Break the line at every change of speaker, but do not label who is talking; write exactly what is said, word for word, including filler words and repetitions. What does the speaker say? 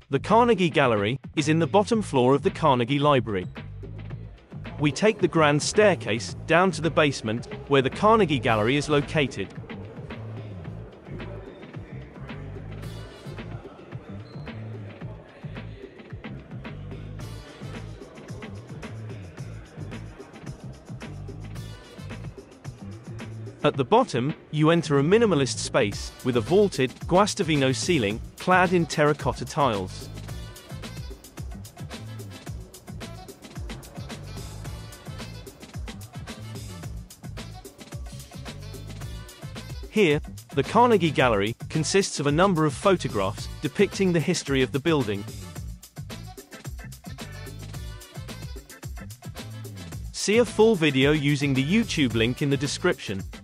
The Carnegie Gallery is in the bottom floor of the Carnegie Library. We take the grand staircase down to the basement, where the Carnegie Gallery is located. At the bottom, you enter a minimalist space, with a vaulted, Guastavino ceiling, clad in terracotta tiles. Here, the Carnegie Gallery consists of a number of photographs depicting the history of the building. See a full video using the YouTube link in the description.